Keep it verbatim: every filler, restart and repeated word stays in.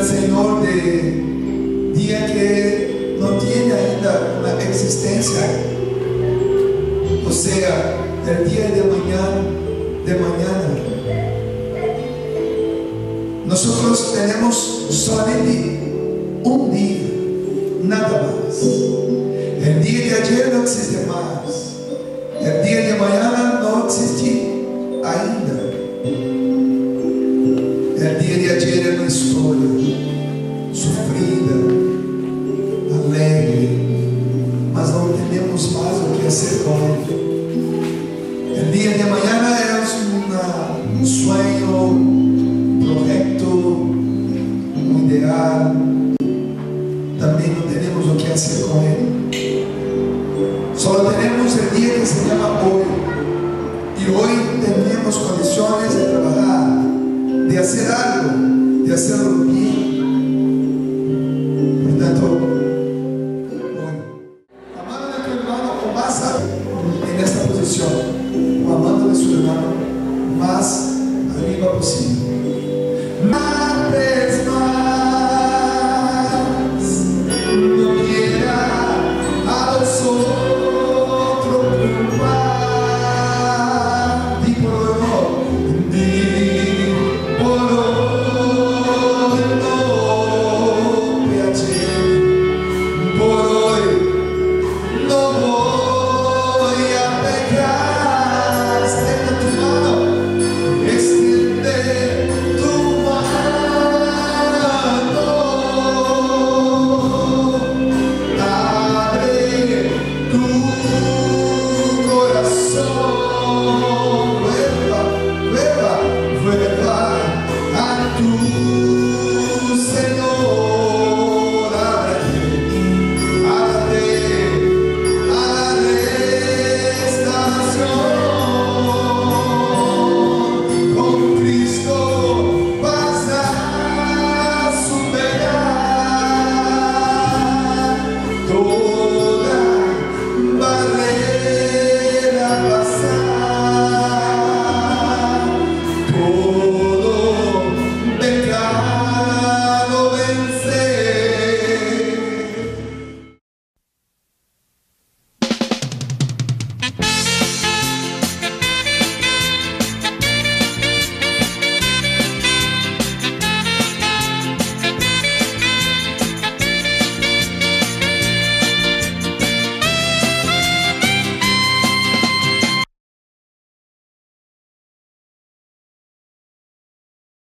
Señor de día que no tiene ainda una existencia, o sea, el día de mañana, de mañana. Nosotros tenemos solamente un día, nada más. El día de ayer no existe más. El día de mañana no existe ainda. El día de ayer es una historia sufrida, alegre, mas no tenemos más lo que hacer con él. El día de mañana es una, un sueño, un proyecto, un ideal. También no tenemos lo que hacer con él. Solo tenemos el día que se llama hoy. Y hoy tenemos condiciones de trabajar, de hacer algo, de hacerlo